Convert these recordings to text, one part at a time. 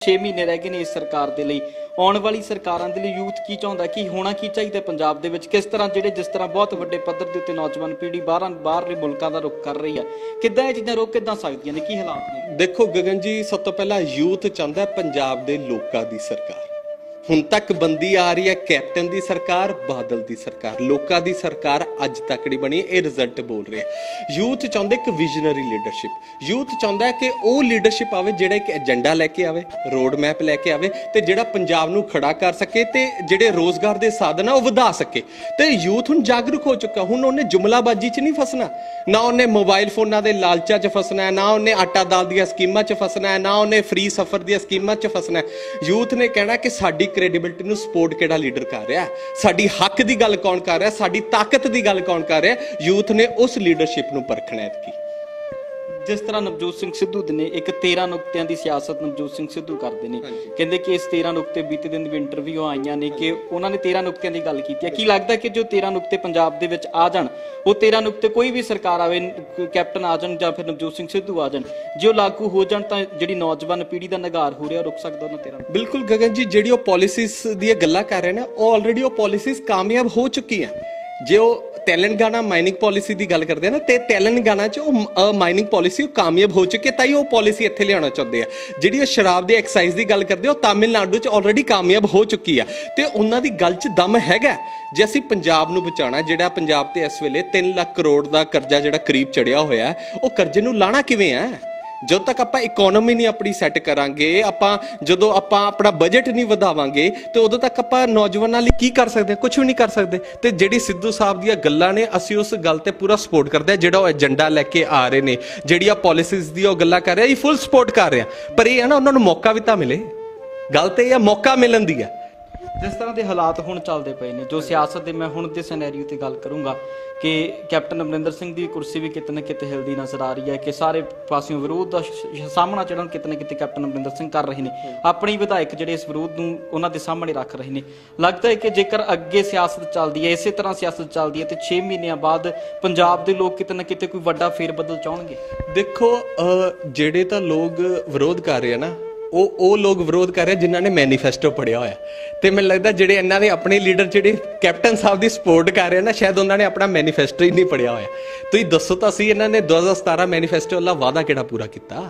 6 महीने रह गए ने इस सरकार दे लई आउण वाली सरकारां दे लई यूथ की चाहुंदा कि होना की चाहिए पंजाब दे विच किस तरह जिस तरह बहुत वड्डे पद्धर दे उत्ते नौजवान पीढ़ी बाहरले मुल्कां दा रुख कर रही है किद्दां ये चीज़ां रोक किद्दां सकदियां ने की हालात ने। देखो गगन जी सब तो पहला यूथ चाहता पंजाब दे लोकां दी सरकार हुण तक बंदी आ रही है कैप्टन दी सरकार बादल दी सरकार लोकां दी सरकार अज तक नहीं बनी ये रिजल्ट बोल रहे हैं। यूथ चाहते एक विजनरी लीडरशिप यूथ चाहता है कि वह लीडरशिप आवे जिहड़ा एक एजेंडा लैके आवे रोड मैप लैके आवे ते जिहड़ा पंजाब नूं खड़ा कर सके ते जिहड़े रोजगार दे साधन आ वधा सके ते यूथ हुण जागरूक हो चुका हुण उन्हें जुमलाबाजी च नहीं फसना ना उन्हें मोबाइल फोनां दे लालचा च फसना है ना उन्हें आटा दाल दी स्कीमां च फसना है ना उन्हें फ्री सफर दी स्कीमां च फसना है। यूथ ने कहना कि साडी क्रेडिबिलिटी नूं सपोर्ट किहड़ा लीडर कर रहा है साडी हक दी गल कौन कर रहा है साडी ताकत दी गल कौन कर रहा है यूथ ने उस लीडरशिप नूं परखना है। जिस तरह नवजोत सिंह सिद्धू ने एक 13 नुकतियां दी सियासत नवजोत सिंह सिद्धू करते हैं कहते कि इस 13 नुकते बीते दिन भी इंटरव्यू आईयां ने कि उन्होंने 13 नुकतियां की गल की है की लगता है कि जो 13 नुकते पंजाब दे विच आ जाण वो 13 नुकते कोई भी सरकार आवे कैप्टन आ जाण जां फिर नवजोत सिंह सिद्धू आ जाण जो लागू हो जाण तां जिहड़ी नौजवान पीढ़ी दा नगार हो रहा रुक सकदा उन्हां 13। बिल्कुल गगन जी जिहड़ी पॉलिसीज दी गल्लां कर रहे हैं वो ऑलरेडी वो पॉलिसीज कामयाब हो चुकी हैं। जे तेलंगाना माइनिंग पॉलिसी की गल करते हैं ना तो तेलंगाना च माइनिंग पॉलिसी कामयाब हो चुकी है ताई वो पॉलिसी इत्थे लियाना चाहते हैं। जिहड़ी शराब की एक्साइज की गल करते हो तमिलनाडु च ऑलरेडी कामयाब हो चुकी है तो उन्हों की गल च दम हैगा जे असीं पंजाब नूं बचाना जिहड़ा पंजाब ते इस वेले 3 लाख करोड़ का कर्जा जिहड़ा करीब चढ़िया होया वो कर्जे नूं लाना किवें है जो तक आप इकोनॉमी नहीं अपनी सैट करांगे जो अपना बजट नहीं वधावांगे तो उदों तक आप नौजवानों लिए की कर सकते कुछ भी नहीं कर सकते। तो जिहड़ी सिद्धू साहब दी गल्लां ने असीं उस गल ते पूरा सपोर्ट करते हैं जिहड़ा एजेंडा लैके आ रहे ने जिहड़ियां पॉलिसीज दी गल्लां कर रहे हैं फुल सपोर्ट कर रहे हैं पर यह है ना उन्होंने मौका भी तो मिले गल तो यह मौका मिलन दी है। जिस तरह के हालात हुण चलते पे ने जो सियासत के मैं हुण दे सैनैरियो ते गल करूँगा कि कैप्टन अमरिंदर सिंह की कुर्सी भी किते न किते हिलदी नज़र आ रही है कि सारे पासों विरोध का सामना चढ़न किते न किते कैप्टन अमरिंदर सिंह कर रहे हैं अपने विधायक जिहड़े इस विरोध नूं उन्हां दे सामने रख रहे हैं। लगता है कि जेकर अगे सियासत चलती है इस तरह सियासत चलती है तो 6 महीनों बाद पंजाब के लोग किते न किते कोई वड्डा फेरबदल चाहणगे। देखो जिहड़े तां लोग विरोध कर रहे हैं ना वो लोग विरोध कर रहे हैं जिन्होंने मैनीफेस्टो पढ़िया होया तो मैनूं लगदा जिहड़े इन्हां दे अपने लीडर जिहड़े कैप्टन साहब की सपोर्ट कर रहे हैं ना शायद उन्होंने अपना मैनीफेस्टो ही नहीं पढ़िया होया। तुसीं दसो तां सी इन्हां ने 2017 मैनीफेस्टो वाला वादा किहड़ा पूरा किया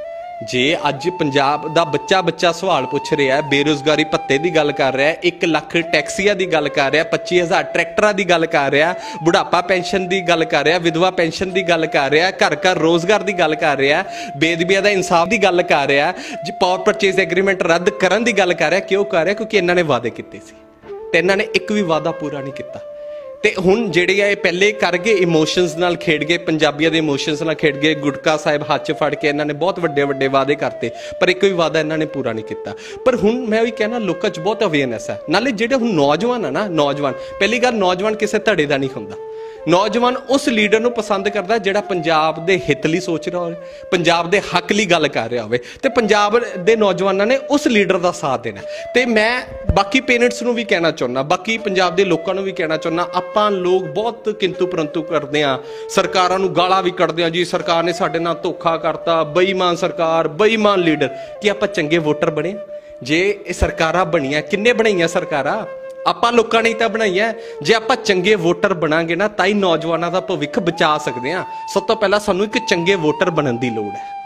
जे अज पंजाब दा बच्चा सवाल पूछ रहा है बेरोजगारी भत्ते की गल कर रहा है 1 लाख टैक्सियां की गल कर रहा है 25,000 ट्रैक्टरां की गल कर रहा है बुढ़ापा पेंशन की गल कर रहा है विधवा पेंशन की गल कर रहा है घर घर रोजगार की गल कर रहा है बेदबिया का इंसाफ की गल कर रहा है जी पावर परचेज एग्रीमेंट रद्द करने की गल कर रहा है क्यों कर रहा है क्योंकि इन्होंने वादे किए तो इन्होंने एक भी वादा पूरा नहीं किया। तो हुण जिहड़े आ पहले कर गए इमोशनस नाल खेड गए पंजाबियों के इमोशनस नाल खेड गए गुटका साहिब हाथ च फड़ के इन्होंने बहुत वड्डे वड्डे वादे करते पर एक भी वादा इन्होंने पूरा नहीं किया। पर हुण मैं वही कहना लोकां च बहुत अवेयरनेस है नाले जिहड़े हुण नौजवान है ना नौजवान पहली गल नौजवान किसी धड़े का नहीं हुंदा नौजवान उस लीडर नूं पसंद करता जिहड़ा पंजाब दे हित लई सोच रहा हो पंजाब दे हक लई गल कर रहा होवे ते पंजाब दे नौजवानों ने उस लीडर का साथ देना। तो मैं बाकी पेरेंट्स नूं भी कहना चाहुंदा बाकी पंजाब दे लोकां नूं भी कहना चाहुंदा आपां लोग बहुत किंतु परंतु करते हैं सरकारां नूं गालां भी कढदे हैं जी सरकार ने साडे नाल धोखा करता बेईमान सरकार बेईमान लीडर कि आपां चंगे वोटर बने जे सरकारां बणियां किन्ने बनाईयां सरकारां आपां लोकां ने तां बनाईयां जे आपां चंगे वोटर बनांगे ना ताई नौजवानों का भविख बचा सकते हैं। सब तो पहला सानूं एक चंगे वोटर बनने की लोड़ है।